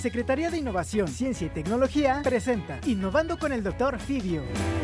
Secretaría de Innovación, Ciencia y Tecnología presenta Innovando con el Dr. Fibio.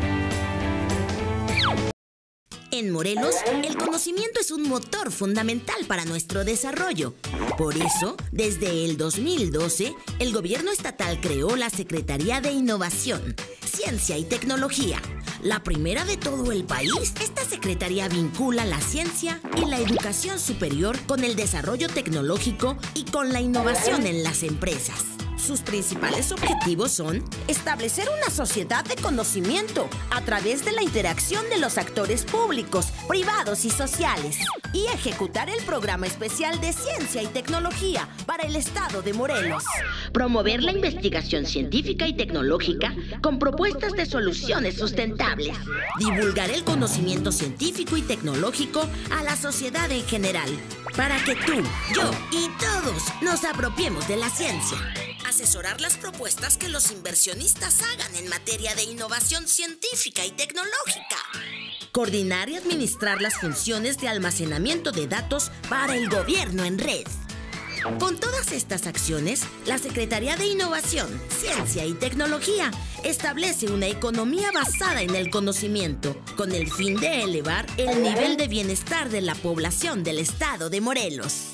En Morelos, el conocimiento es un motor fundamental para nuestro desarrollo. Por eso, desde el 2012, el gobierno estatal creó la Secretaría de Innovación, Ciencia y Tecnología, la primera de todo el país. Esta secretaría vincula la ciencia y la educación superior con el desarrollo tecnológico y con la innovación en las empresas. Sus principales objetivos son establecer una sociedad de conocimiento a través de la interacción de los actores públicos, privados y sociales, y ejecutar el programa especial de ciencia y tecnología para el estado de Morelos. Promover la investigación científica y tecnológica con propuestas de soluciones sustentables. Divulgar el conocimiento científico y tecnológico a la sociedad en general, para que tú, yo y todos nos apropiemos de la ciencia. Asesorar las propuestas que los inversionistas hagan en materia de innovación científica y tecnológica. Coordinar y administrar las funciones de almacenamiento de datos para el gobierno en red. Con todas estas acciones, la Secretaría de Innovación, Ciencia y Tecnología establece una economía basada en el conocimiento, con el fin de elevar el nivel de bienestar de la población del estado de Morelos.